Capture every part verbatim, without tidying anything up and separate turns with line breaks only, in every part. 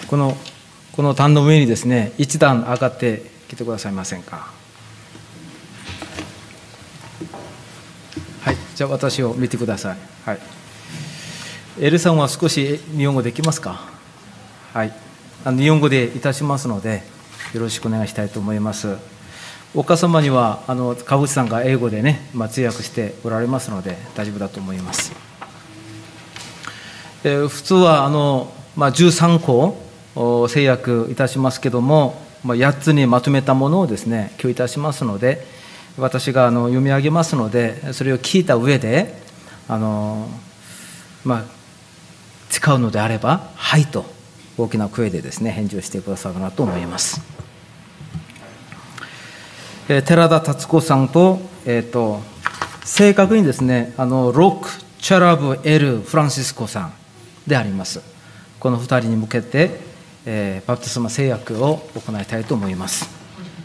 この、この段の上にですね、一段上がってきてくださいませんか。はい、じゃあ私を見てください。はい。エルさんは少し日本語できますか。はい。あの日本語でいたしますので、よろしくお願いしたいと思います。お母様には、あの川口さんが英語でね、まあ、通訳しておられますので、大丈夫だと思います。えー、普通はあの、まあ、じゅうさんこ制約いたしますけども、まあ、やっつにまとめたものをですね、今日いたしますので、私があの読み上げますので、それを聞いた上で、あの、まあ、使うのであれば、はいと大きな声でですね、返事をしてくださるなと思います。えー、寺田達子さんと、えーと、正確にですね、あのロック・チャラブ・エル・フランシスコさんであります。このふたりに向けて、えー、バプテスマ聖訳を行いたいと思います。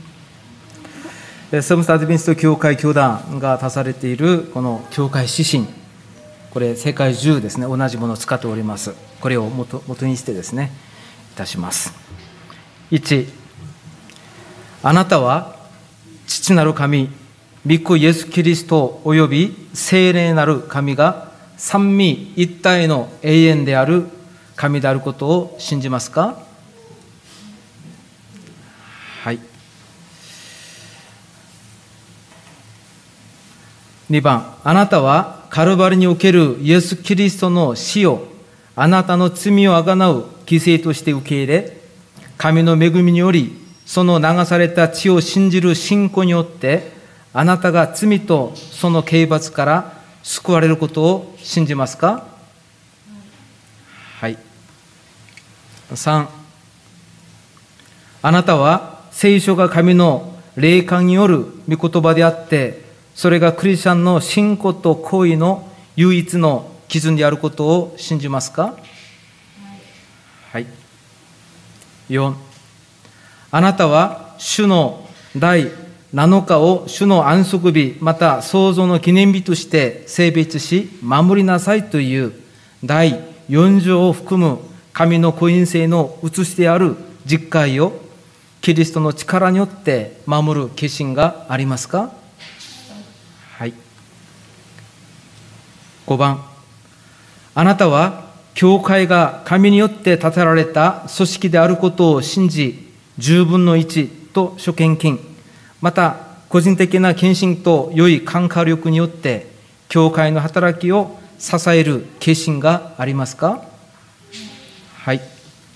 セブンス・アドベンチスト教会教団が出されているこの教会指針、これ世界中ですね、同じものを使っております。これを元元にしてですね、いたします。いち、あなたは父なる神、御子イエス・キリストおよび聖霊なる神が三位一体の永遠である神であることを信じますか。はい。にばん、あなたはカルバリにおけるイエス・キリストの死をあなたの罪をあがなう犠牲として受け入れ、神の恵みによりその流された血を信じる信仰によってあなたが罪とその刑罰から救われることを信じますか。はい。さん、あなたは聖書が神の霊感による御言葉であって、それがクリスチャンの信仰と行為の唯一の基準であることを信じますか。はい。よん、あなたは主の第なのかを主の安息日また創造の記念日として性別し守りなさいという第よん条を含む神の個人性の写しである実戒をキリストの力によって守る決心がありますか。はい。ごばん、あなたは教会が神によって建てられた組織であることを信じ、十分の一と諸献金、また個人的な献身と良い感化力によって教会の働きを支える決心がありますか。はい。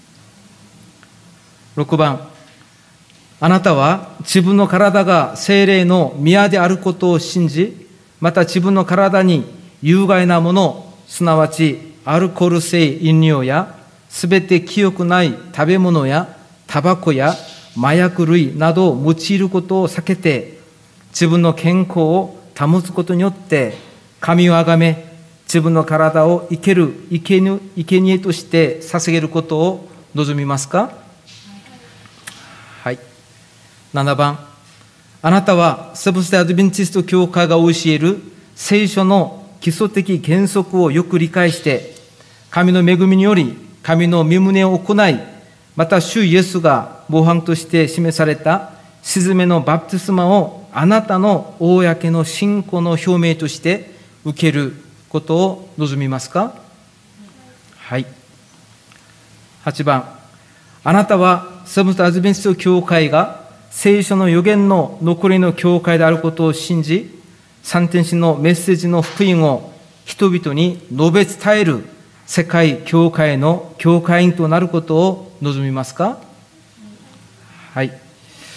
ろくばん、あなたは自分の体が聖霊の宮であることを信じ、また自分の体に有害なもの、すなわちアルコール性飲料やすべて清くない食べ物やタバコや麻薬類などを用いることを避けて、自分の健康を保つことによって神をあがめ、自分の体を生ける生贄として捧げることを望みますか。はい。ななばん、あなたはセブンス・デイ・アドベンチスト教会が教える聖書の基礎的原則をよく理解して、神の恵みにより神の御胸を行い、また主イエスが模範として示された鎮めのバプテスマをあなたの公の信仰の表明として受けることを望みますか。はい。はちばん、あなたはセブンス・アドベンチスト教会が聖書の予言の残りの教会であることを信じ、三天使のメッセージの福音を人々に述べ伝える世界教会の教会員となることを望みますか。はい。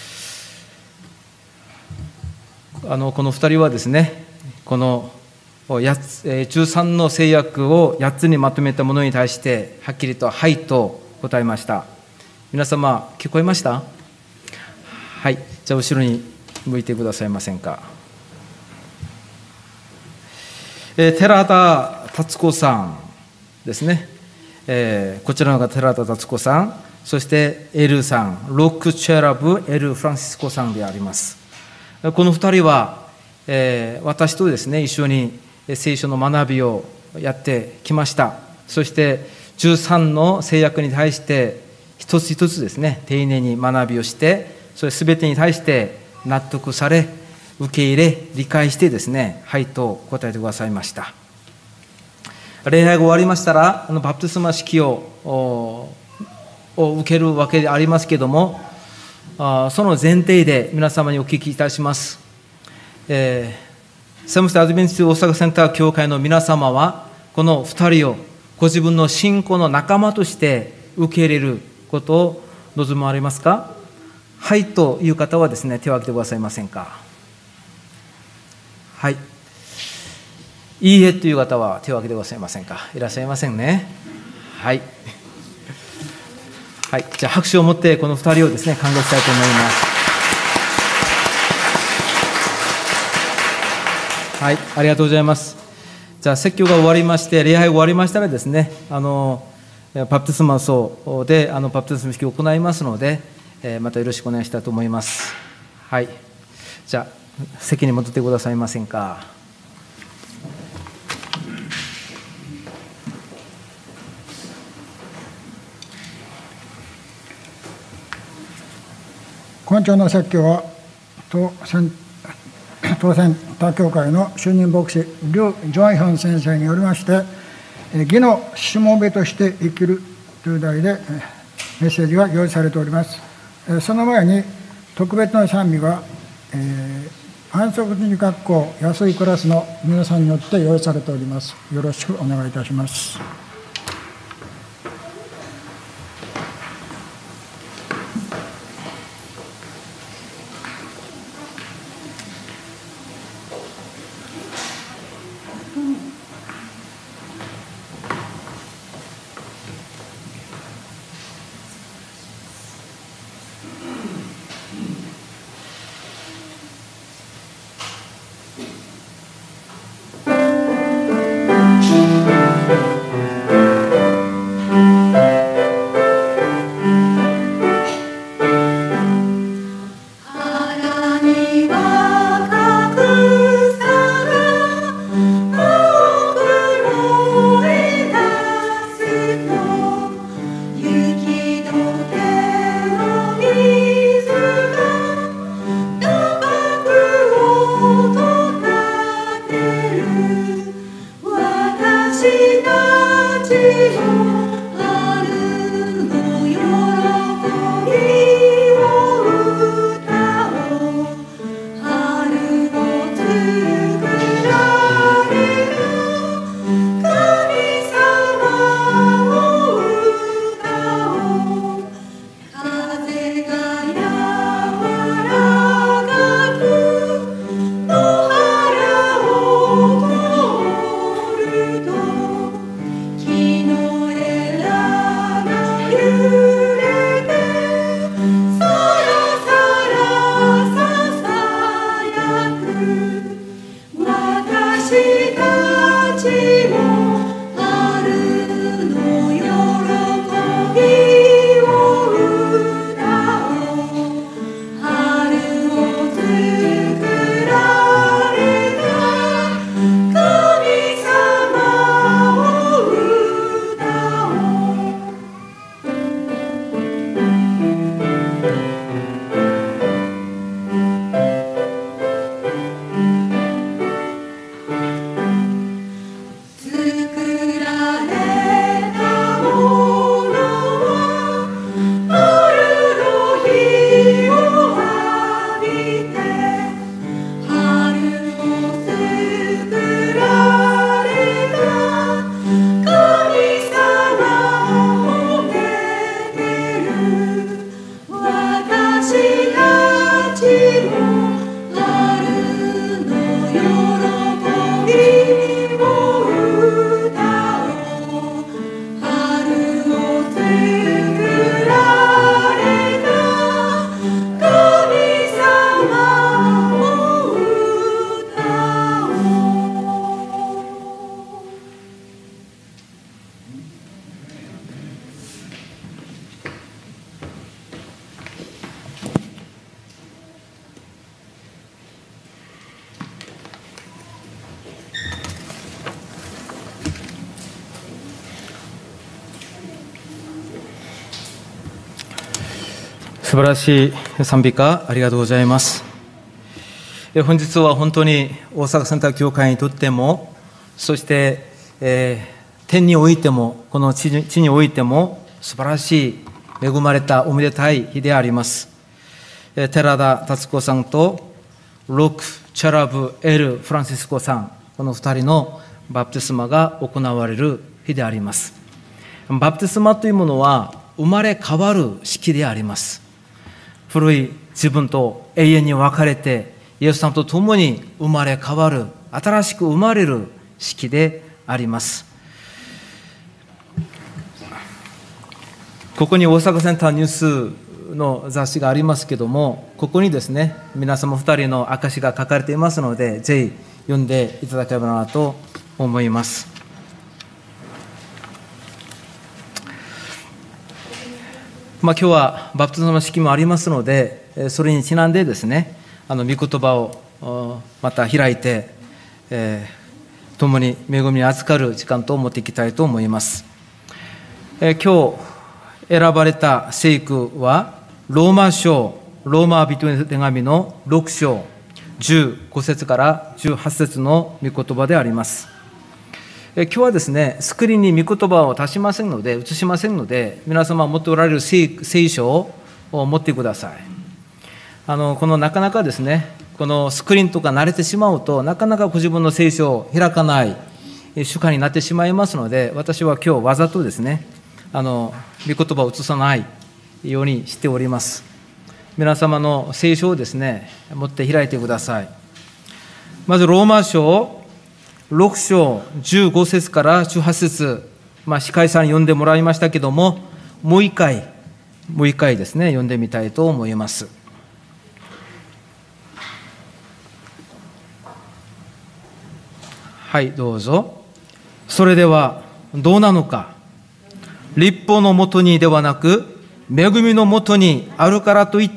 あのこのふたりはですね、このじゅうさんの制約をやっつにまとめたものに対してはっきりとはいと答えました。皆様聞こえました。はい。じゃあ後ろに向いてくださいませんか。えー、寺田達子さんですね、えー、こちらのが寺田達子さん、そしてエルさん、ロックチェラブエル・フランシスコさんであります。このふたりは、えー、私とですね一緒に聖書の学びをやってきました。そしてじゅうさんの制約に対して一つ一つですね、丁寧に学びをして、それすべてに対して納得され、受け入れ、理解してですね、はいと答えてくださいました。礼拝が終わりましたら、あのバプテスマ式をを受けるわけでありますけれども、あその前提で皆様にお聞きいたします。えー、セブンス・デー・アドベンチスト大阪センター教会の皆様は、このふたりをご自分の信仰の仲間として受け入れることを望まれますか？はいという方はですね、手を挙げてくださいませんか？はい。いいえという方は手を挙げてくださいませんか？いらっしゃいませんね。はい。はい。じゃあ拍手を持ってこのふたりをですね、歓迎したいと思います。はい。ありがとうございます。じゃあ説教が終わりまして、礼拝が終わりましたらですね、あの、バプテスマ層であのバプテスマ式を行いますので、えー、またよろしくお願いしたいと思います。はい。じゃあ、席に戻ってくださいませんか。
今朝の説教は、当選当選他教会の主任牧師、リュウ・ジョンヒョン先生によりまして、義のしもべとして生きるという題でメッセージが用意されております。その前に、特別な賛美が、えー、安息日学校安いクラスの皆さんによって用意されております。よろしくお願いいたします。
雪解けの
素晴らしい賛美歌ありがとうございます。本日は本当に大阪センター教会にとっても、そして、えー、天においてもこの地に、地においても素晴らしい恵まれたおめでたい日であります。寺田達子さんとロク・チャラブ・エル・フランシスコさん、このふたりのバプテスマが行われる日であります。バプテスマというものは生まれ変わる式であります。古い自分と永遠に別れて、イエス様と共に生まれ変わる、新しく生まれる式であります。ここに大阪センターニュースの雑誌がありますけれども、ここにですね、皆様ふたりの証が書かれていますので、ぜひ読んでいただければなと思います。まあ、今日はバプテスマの式もありますので、それにちなんでですね、あの御言葉をまた開いて、えー、共に恵みに預かる時間と思っていきたいと思います。えー、今日選ばれた聖句は、ローマ書、ローマ人への手紙のろく章、じゅうご節からじゅうはち節の御言葉であります。今日はですね、スクリーンに御言葉を足しませんので、映しませんので、皆様持っておられる聖書を持ってください。あの、このなかなかですね、このスクリーンとか慣れてしまうと、なかなかご自分の聖書を開かない習慣になってしまいますので、私は今日わざとですね、あの、御言葉を映さないようにしております。皆様の聖書をですね、持って開いてください。まず、ローマ書、ろく章じゅうご節からじゅうはち節、まあ、司会さんに読んでもらいましたけども、もう一回、もう一回ですね、読んでみたいと思います。はい、どうぞ。それではどうなのか。律法のもとにではなく、恵みのもとにあるからといって、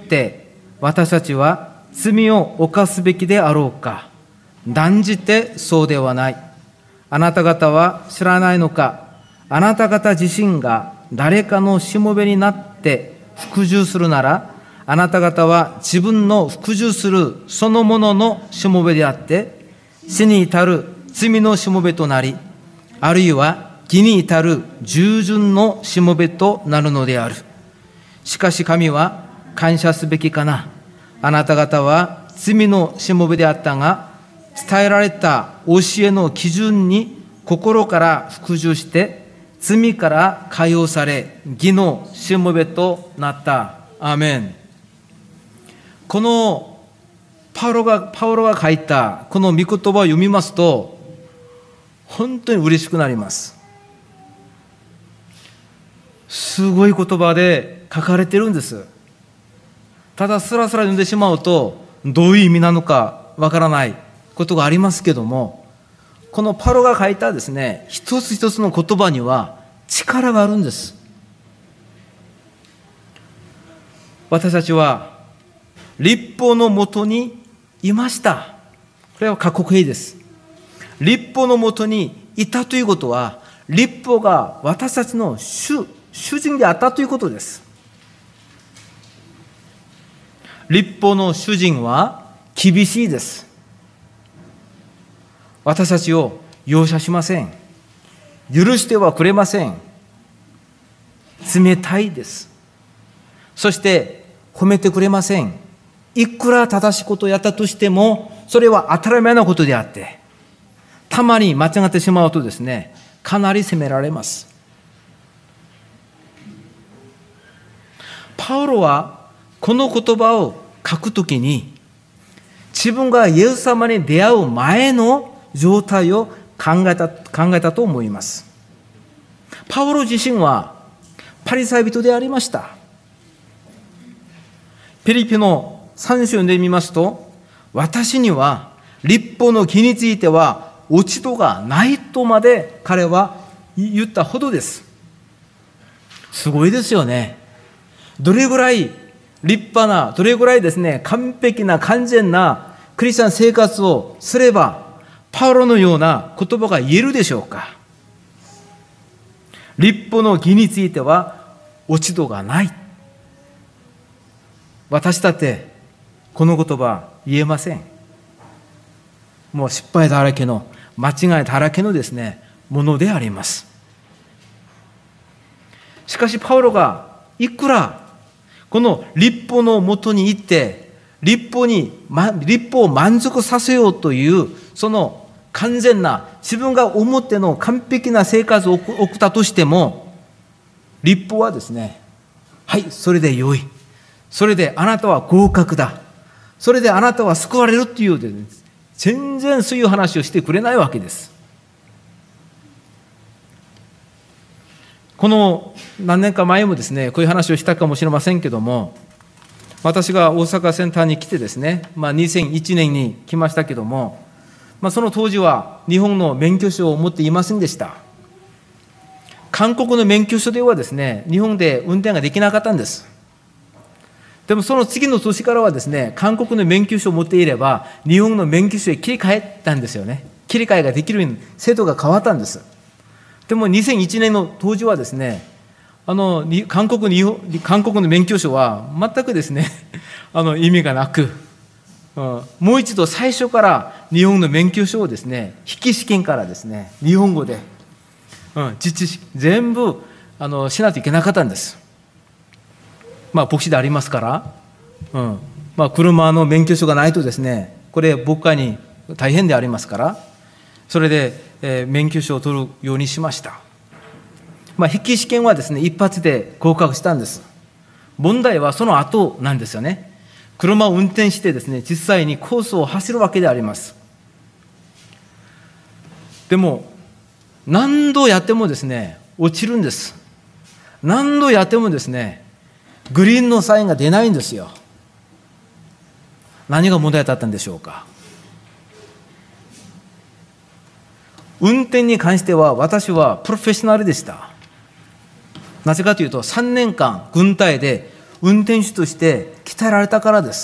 私たちは罪を犯すべきであろうか。断じてそうではない。あなた方は知らないのか。あなた方自身が誰かのしもべになって服従するなら、あなた方は自分の服従するそのもののしもべであって、死に至る罪のしもべとなり、あるいは義に至る従順のしもべとなるのである。しかし神は感謝すべきかな。あなた方は罪のしもべであったが、伝えられた教えの基準に心から服従して、罪から解放され、義のしもべとなった。アーメン。このパウロが、パウロが書いたこの御言葉を読みますと、本当に嬉しくなります。すごい言葉で書かれてるんです。ただスラスラ読んでしまうと、どういう意味なのかわからないことがありますけども、このパウロが書いたですね、一つ一つの言葉には力があるんです。私たちは律法のもとにいました。これは過去形です。律法のもとにいたということは、律法が私たちの主、主人であったということです。律法の主人は厳しいです。私たちを容赦しません。許してはくれません。冷たいです。そして褒めてくれません。いくら正しいことをやったとしても、それは当たり前なことであって、たまに間違ってしまうとですね、かなり責められます。パウロはこの言葉を書くときに、自分がイエス様に出会う前の状態を考えた、考えたと思います。パウロ自身はパリサイ人でありました。ピリピのさん章読んでみますと、私には律法の義については落ち度がないとまで彼は言ったほどです。すごいですよね。どれぐらい立派な、どれぐらいですね、完璧な完全なクリスチャン生活をすれば、パウロのような言葉が言えるでしょうか。律法の義については落ち度がない。 私だってこの言葉言えません。もう失敗だらけの、間違いだらけのですね、ものであります。しかしパウロがいくらこの律法のもとに行って律法に律法を満足させようというその完全な自分が思っての完璧な生活を送ったとしても、律法はですね、はいそれで良い、それであなたは合格だ、それであなたは救われるっていうですね、全然そういう話をしてくれないわけです。この何年か前もですね、こういう話をしたかもしれませんけども、私が大阪センターに来てですね、まあ、にせんいちねんに来ましたけども、まあ、その当時は日本の免許証を持っていませんでした。韓国の免許証ではですね、日本で運転ができなかったんです。でもその次の年からはですね、韓国の免許証を持っていれば、日本の免許証へ切り替えたんですよね。切り替えができるように制度が変わったんです。でもにせんいちねんの当時はですね、あの韓国に韓国の免許証は全くですねあの意味がなく、うん、もう一度最初から日本の免許証をですね、筆記試験からですね、日本語で、うん、実地全部あのしないといけなかったんです。まあ牧師でありますから、うんまあ、車の免許証がないとですね、これ牧会に大変でありますから、それで、えー、免許証を取るようにしました。まあ、筆記試験はですね、一発で合格したんです。問題はその後なんですよね。車を運転してですね、実際にコースを走るわけであります。でも何度やってもですね、落ちるんです。何度やってもですね、グリーンのサインが出ないんですよ。何が問題だったんでしょうか。運転に関しては私はプロフェッショナルでした。なぜかというと、さんねんかん軍隊で運転手として鍛えられたからです。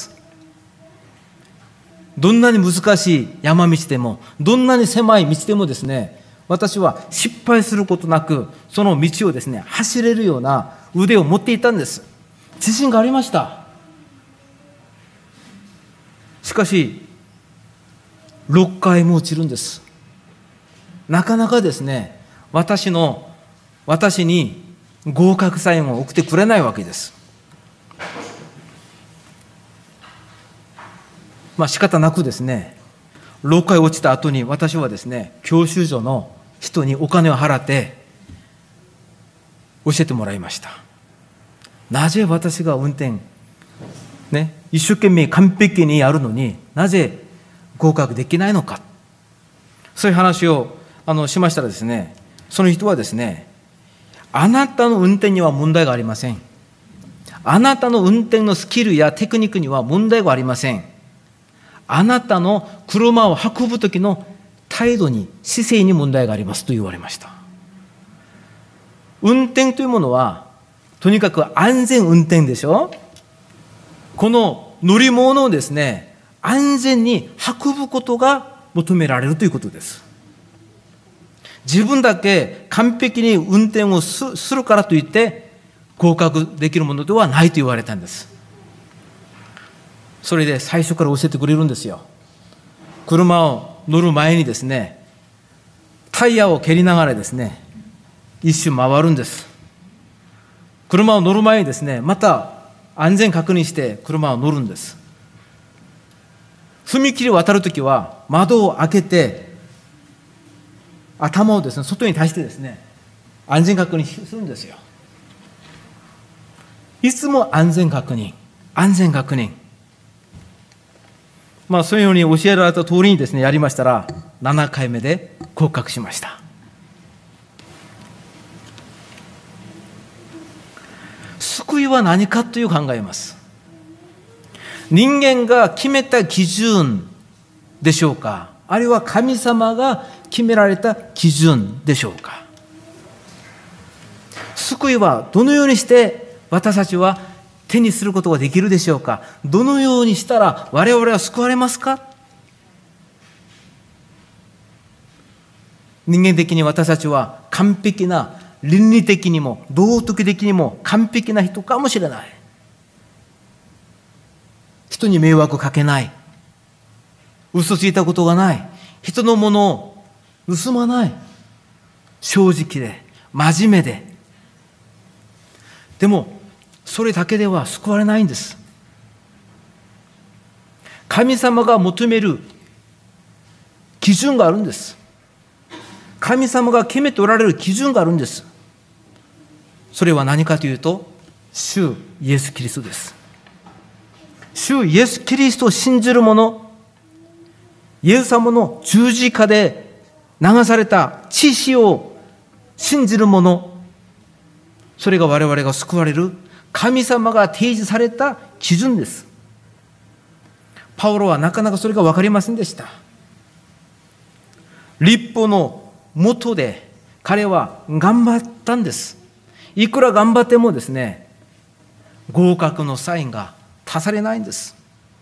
どんなに難しい山道でも、どんなに狭い道でもですね、私は失敗することなくその道をですね、走れるような腕を持っていたんです。自信がありました。しかしろっかいも落ちるんです。なかなかですね、私の私に合格サインを送ってくれないわけです。まあ仕方なくですね、ろっかい落ちた後に私はですね、教習所の人にお金を払って教えてもらいました。なぜ私が運転ね、一生懸命完璧にやるのになぜ合格できないのか、そういう話をあのしましたらですね、その人はですね、あなたの運転には問題がありません。あなたの運転のスキルやテクニックには問題がありません。あなたの車を運ぶ時の態度に、姿勢に問題がありますと言われました。運転というものはとにかく安全運転でしょ。この乗り物をですね、安全に運ぶことが求められるということです。自分だけ完璧に運転をするからといって合格できるものではないと言われたんです。それで最初から教えてくれるんですよ。車を乗る前にですね、タイヤを蹴りながらですね、一周回るんです。車を乗る前にですね、また安全確認して車を乗るんです。踏切を渡るときは窓を開けて頭をですね、外に対してですね、安全確認するんですよ。いつも安全確認、安全確認。まあそういうように教えられた通りにですね、やりましたら、ななかいめで合格しました。救いは何かという考えます。人間が決めた基準でしょうか、あるいは神様が決められた基準でしょうか。救いはどのようにして私たちは手にすることができるでしょうか。どのようにしたら我々は救われますか。人間的に私たちは完璧な、倫理的にも道徳的にも完璧な人かもしれない。 人に迷惑かけない。嘘ついたことがない。人のものを盗まない。正直で、真面目で。でも、それだけでは救われないんです。神様が求める基準があるんです。神様が決めておられる基準があるんです。それは何かというと、主イエス・キリストです。主イエス・キリストを信じる者、イエス様の十字架で流された血潮を信じる者、それが我々が救われる神様が提示された基準です。パウロはなかなかそれが分かりませんでした。律法の下で彼は頑張ったんです。いくら頑張ってもですね、合格のサインが足されないんです。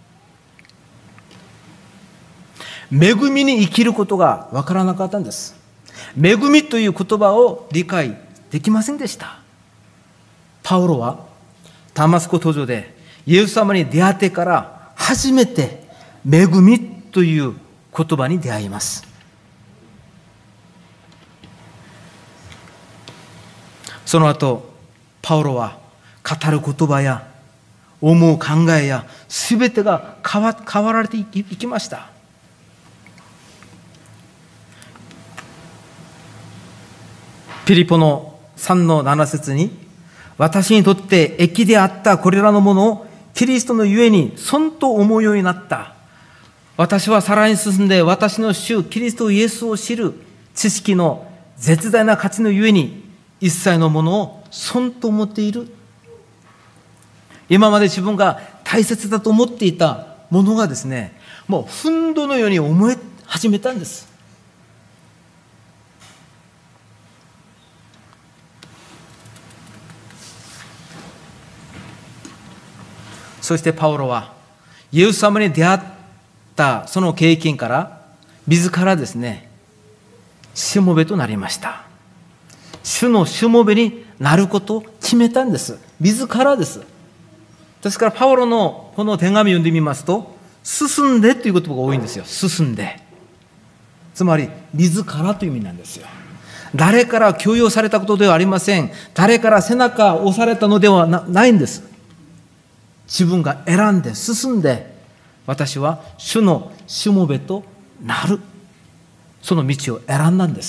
恵みに生きることが分からなかったんです。恵みという言葉を理解できませんでした。パウロはダマスコ途上でイエス様に出会ってから初めて恵みという言葉に出会います。その後、パウロは語る言葉や思う考えやすべてが変わ、変わられていきました。ピリポのさんのなな節に、私にとって益であったこれらのものをキリストのゆえに損と思うようになった。私はさらに進んで私の主キリストイエスを知る知識の絶大な価値のゆえに一切のものを損と思っている。今まで自分が大切だと思っていたものがですね、もう憤怒のように思い始めたんです。そしてパウロはイエス様に出会ったその経験から自らですね、しもべとなりました。主のしもべになることを決めたんです。自らです。ですからパウロのこの手紙を読んでみますと、進んでという言葉が多いんですよ。進んで。つまり自らという意味なんですよ。誰から強要されたことではありません。誰から背中を押されたのでは な, ないんです。自分が選んで進んで、私は主のしもべとなる、その道を選んだんです。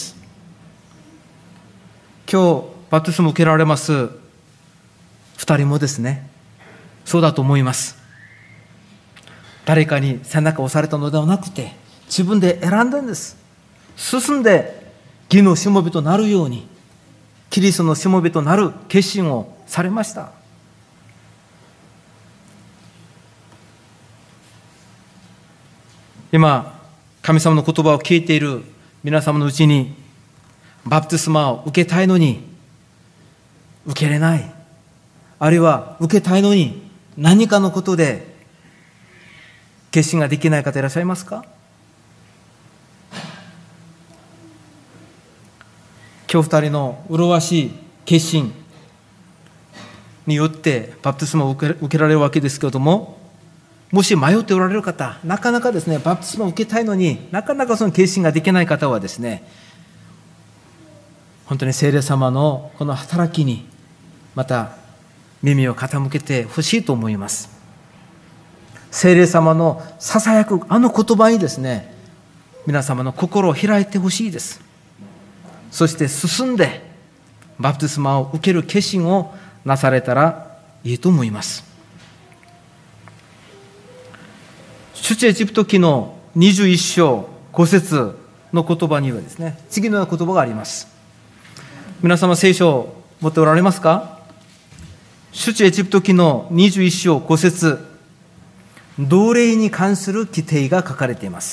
今日バプテスマを受けられます二人もですね、そうだと思います。誰かに背中を押されたのではなくて、自分で選んだんです。進んで義のしもべとなるように、キリストのしもべとなる決心をされました。今、神様の言葉を聞いている皆様のうちに、バプテスマを受けたいのに受けれない、あるいは受けたいのに何かのことで決心ができない方いらっしゃいますか？今日二人の麗しい決心によってバプテスマを受け、受けられるわけですけれども、もし迷っておられる方、なかなかですね、バプテスマを受けたいのになかなかその決心ができない方はですね、本当に聖霊様のこの働きにまた耳を傾けてほしいと思います。聖霊様のささやくあの言葉にですね、皆様の心を開いてほしいです。そして進んでバプテスマを受ける決心をなされたらいいと思います。出エジプト記のにじゅういっ章ご節の言葉にはですね、次のような言葉があります。皆様聖書を持っておられますか？出エジプト記のにじゅういっ章ご節、同霊に関する規定が書かれています。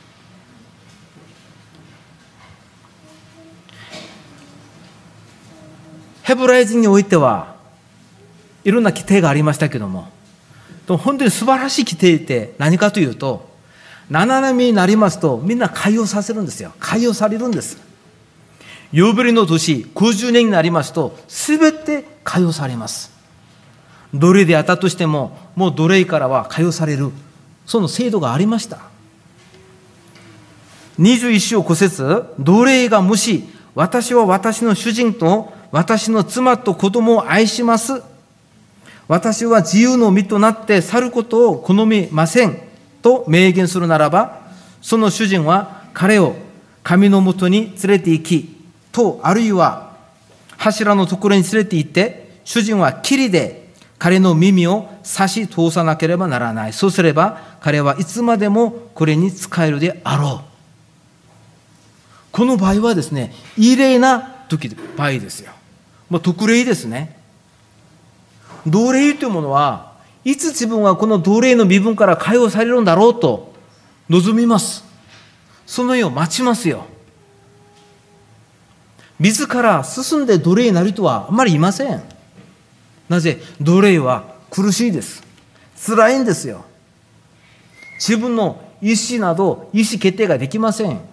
ヘブライ人においてはいろんな規定がありましたけども、本当に素晴らしい規定って何かというと、七年目になりますとみんな解放させるんですよ。解放されるんです。ヨベルの年ごじゅうねんになりますとすべて解放されます。 奴隷であったとしても、もう奴隷からは解放される、その制度がありました。にじゅういち章ご節、奴隷がもし、私は私の主人と私の妻と子供を愛します。私は自由の身となって去ることを好みません。と明言するならば、その主人は彼を神のもとに連れて行き、と、あるいは柱のところに連れて行って、主人は霧で彼の耳を差し通さなければならない。そうすれば、彼はいつまでもこれに使えるであろう。この場合はですね、異例な時場合ですよ。もう特例ですね。奴隷というものは、いつ自分はこの奴隷の身分から解放されるんだろうと望みます。その日を待ちますよ。自ら進んで奴隷になる人はあんまりいません。なぜ？奴隷は苦しいです。辛いんですよ。自分の意思など意思決定ができません。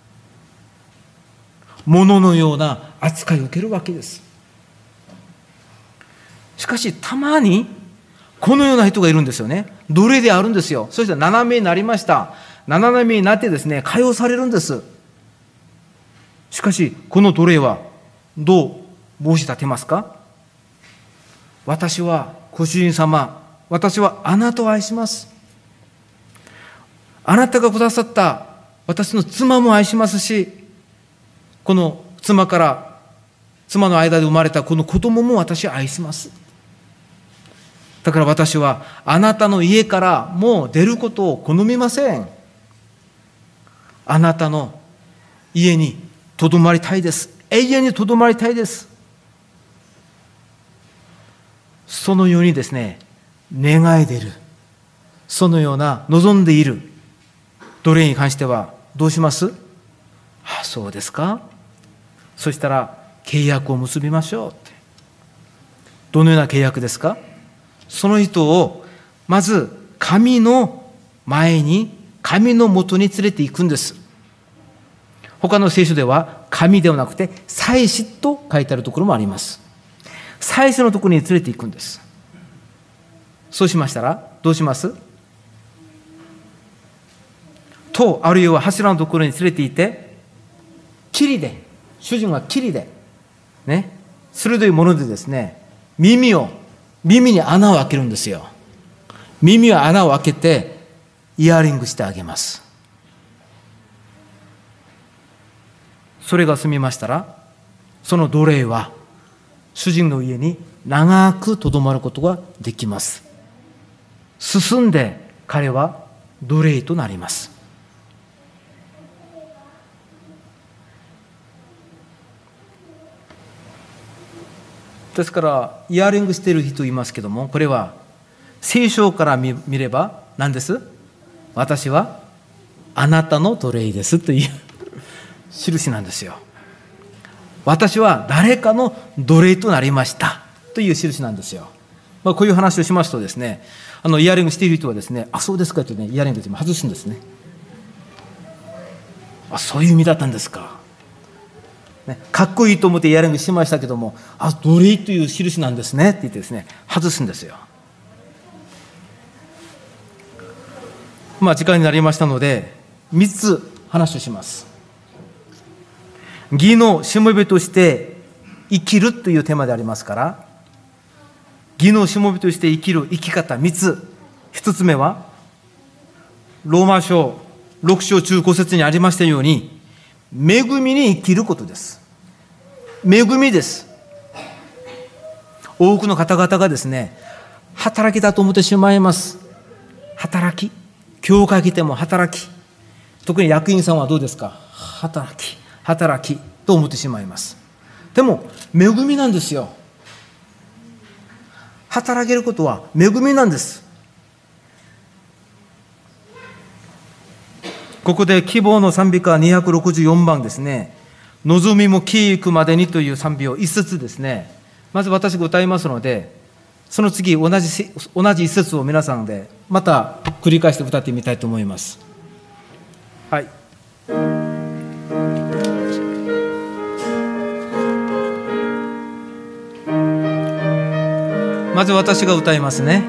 物のような扱いを受けるわけです。しかし、たまにこのような人がいるんですよね。奴隷であるんですよ。そして斜めになりました。斜めになってですね、解放されるんです。しかし、この奴隷はどう申し立てますか？私はご主人様、私はあなたを愛します。あなたがくださった私の妻も愛しますし、この妻から妻の間で生まれたこの子供も私は愛します。だから私はあなたの家からもう出ることを好みません。あなたの家にとどまりたいです。永遠にとどまりたいです。そのようにですね、願い出る、そのような望んでいる奴隷に関してはどうします？あ、そうですか。そしたら契約を結びましょうって。どのような契約ですか？その人をまず神の前に、神のもとに連れて行くんです。他の聖書では神ではなくて祭司と書いてあるところもあります。祭司のところに連れて行くんです。そうしましたらどうします？と、あるいは柱のところに連れて行って、霧で、主人は霧でね、鋭いものでですね、耳を耳に穴を開けるんですよ。耳は穴を開けてイヤリングしてあげます。それが済みましたら、その奴隷は主人の家に長くとどまることができます。進んで彼は奴隷となります。ですからイヤリングしている人いますけども、これは聖書から 見, 見れば何です？私はあなたの奴隷ですという印なんですよ。私は誰かの奴隷となりましたという印なんですよ。まあ、こういう話をしますとですね、あのイヤリングしている人はですね、あ、そうですかとね、イヤリングで外すんですね。あ、そういう意味だったんですか。ね、かっこいいと思ってイヤリングしましたけども、あ、奴隷という印なんですねって言ってですね、外すんですよ。まあ時間になりましたので、みっつ話をします。義のしもべとして生きるというテーマでありますから、義のしもべとして生きる生き方みっつ。ひとつめは、ローマ書ろく章じゅうご節にありましたように、恵みに生きることです。恵みです。多くの方々がですね、働きだと思ってしまいます。働き。教会来ても働き。特に役員さんはどうですか？働き、働きと思ってしまいます。でも、恵みなんですよ。働けることは恵みなんです。ここで希望の賛美歌にひゃくろくじゅうよんばんですね。望みも消えゆくまでにという賛美を一節ですね。まず私が歌いますので、その次同じ、同じ一節を皆さんでまた繰り返して歌ってみたいと思います。はい。 まず私が歌いますね。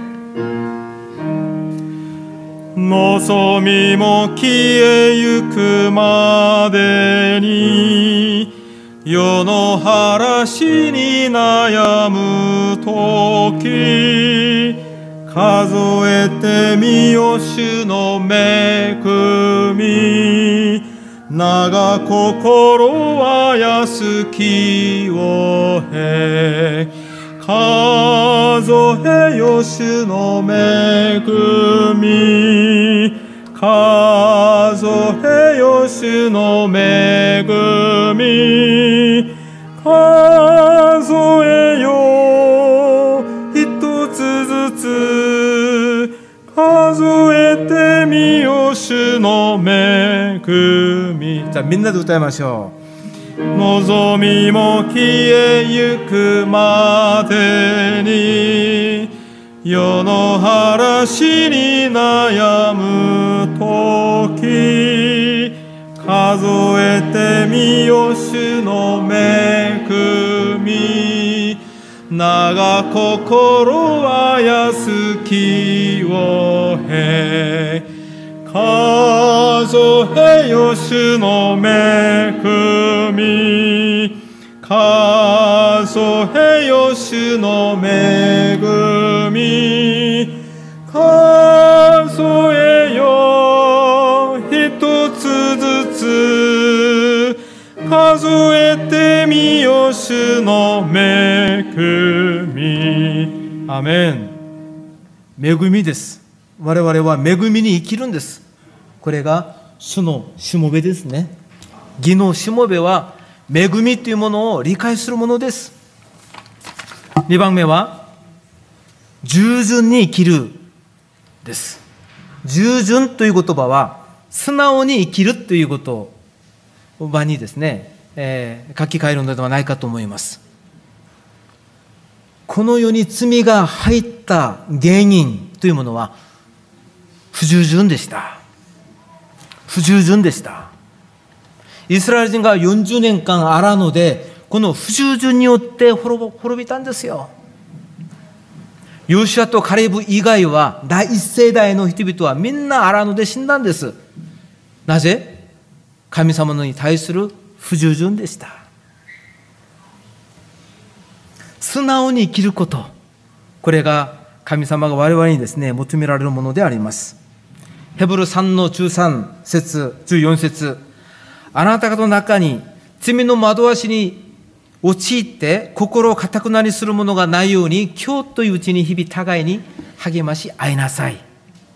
望みも消えゆくまでに、世の嵐に悩むとき、数えてみよ主の恵み。長心は安きを経、数えよ主の恵み。数えよ主の恵み。数えよ一つずつ、数えてみよ主の恵み。
じゃあみんなで歌いましょ
う。望みも消えゆくまでに、世の嵐に悩むとき、数えてみよ主の恵み。長心は安きを経、数えよ主の恵み。数えよ主の恵み。数えよ一つずつ、数えてみよ主の恵み。
アメン。恵みです。我々は恵みに生きるんです。これが主のしもべですね。義のしもべは恵みというものを理解するものです。にばんめは従順に生きるです。従順という言葉は素直に生きるということ場にですね、えー、書き換えるのではないかと思います。この世に罪が入った原因というものは不従順でした。不従順でした。イスラエル人がよんじゅうねんかん荒野でこの不従順によって滅びたんですよ。ヨシュアとカレブ以外は第一世代の人々はみんな荒野で死んだんです。なぜ？神様に対する不従順でした。素直に生きること、これが神様が我々にですね求められるものであります。ヘブルさんのじゅうさん節じゅうよん節、あなた方の中に罪の惑わしに陥って心を固くなりするものがないように、今日といううちに日々互いに励まし合いなさい。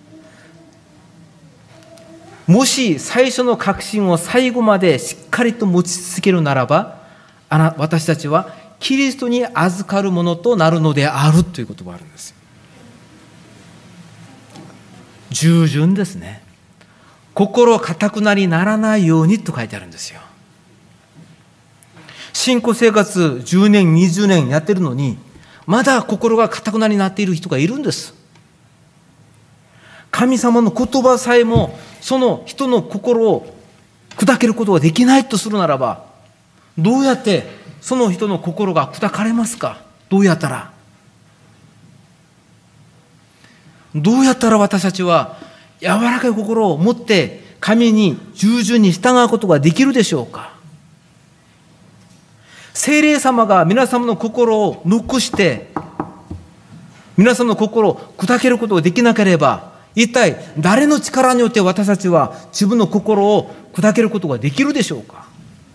もし最初の確信を最後までしっかりと持ち続けるならば、あな私たちはキリストに預かるものとなるのであるという言葉があるんです。従順ですね。心固くなりならないようにと書いてあるんですよ。信仰生活じゅうねんにじゅうねんやってるのにまだ心が固くなりになっている人がいるんです。神様の言葉さえもその人の心を砕けることができないとするならば、どうやってその人の心が砕かれますか？どうやったらどうやったら私たちは柔らかい心を持って神に従順に従うことができるでしょうか？聖霊様が皆様の心をノックして皆様の心を砕けることができなければ、一体誰の力によって私たちは自分の心を砕けることができるでしょうか？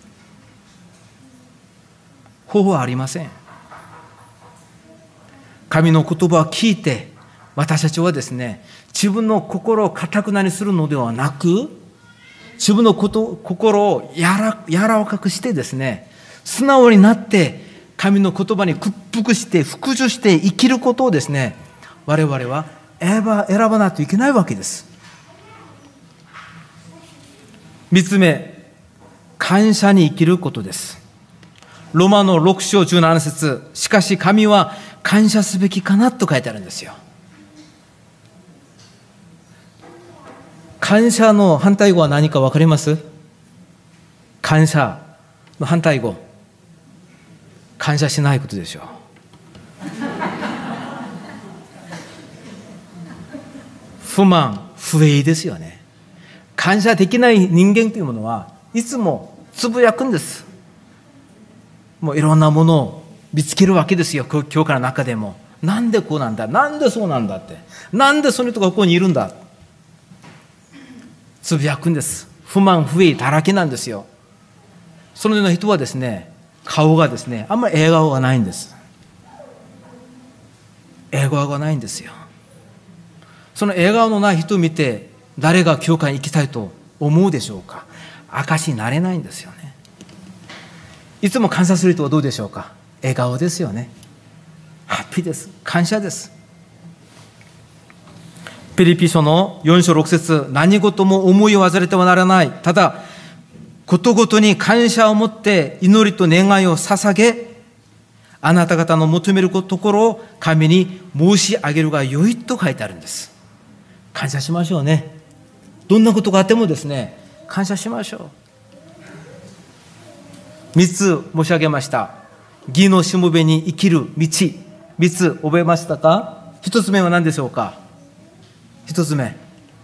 方法はありません。神の言葉を聞いて私たちはですね、自分の心を固くなりするのではなく、自分のこと心をやら柔らかくしてですね、素直になって神の言葉に屈服して服従して生きることをですね、我々は選ば、選ばないといけないわけです。三つ目、感謝に生きることです。ロマのろく章じゅうなな節、しかし神は感謝すべきかなと書いてあるんですよ。感謝の反対語は何か分かります？感謝の反対語、感謝しないことでしょう。 不満、不平ですよね。感謝できない人間というものはいつもつぶやくんです。もういろんなものを見つけるわけですよ、教会の中でも。なんでこうなんだ、なんでそうなんだって、なんでその人がここにいるんだ、つぶやくんです。不満不平だらけなんですよ。そのような人はですね、顔がですね、あんまり笑顔がないんです。笑顔がないんですよ。その笑顔のない人を見て、誰が教会に行きたいと思うでしょうか。証になれないんですよね。いつも感謝する人はどうでしょうか。笑顔ですよね。ハッピーです。感謝です。ピリピ書のよん章ろく節、何事も思いを忘れてはならない。ただ、ことごとに感謝を持って祈りと願いを捧げ、あなた方の求めるところを神に申し上げるが良いと書いてあるんです。感謝しましょうね。どんなことがあってもですね、感謝しましょう。みっつ申し上げました。義のしもべに生きる道。みっつ覚えましたか。ひとつめは何でしょうか。ひとつめ、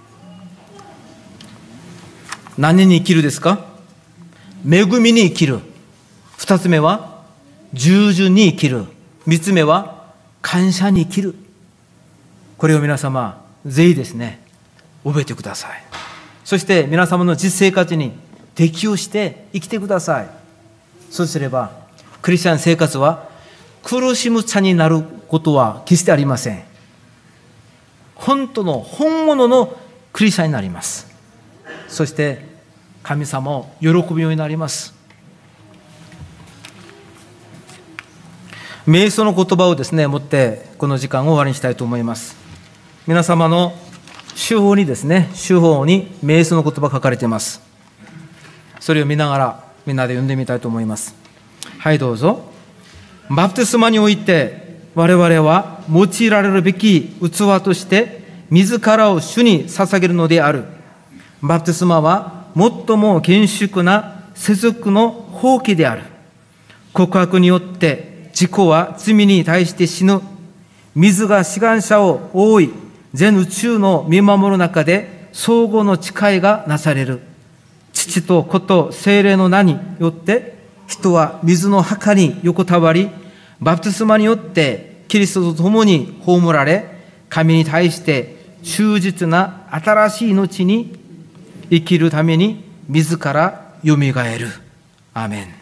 何に生きるですか。恵みに生きる。ふたつめは従順に生きる。みっつめは感謝に生きる。これを皆様ぜひですね、覚えてください。そして皆様の実生活に適応して生きてください。そうすればクリスチャン生活は苦しむ茶になることは決してありません。本当の本物のクリスチャンになります。そして神様を喜ぶようになります。瞑想の言葉をですね持ってこの時間を終わりにしたいと思います。皆様の手法にですね、手法に瞑想の言葉書かれています。それを見ながらみんなで読んでみたいと思います。はい、どうぞ。バプテスマにおいて我々は用いられるべき器として自らを主に捧げるのである。バプテスマは最も厳粛な世俗の放棄である。告白によって自己は罪に対して死ぬ。水が志願者を覆い、全宇宙の見守る中で相互の誓いがなされる。父と子と聖霊の名によって人は水の墓に横たわり、バプテスマによってキリストと共に葬られ、神に対して忠実な新しい命に生きるために自らよみがえる。アーメン。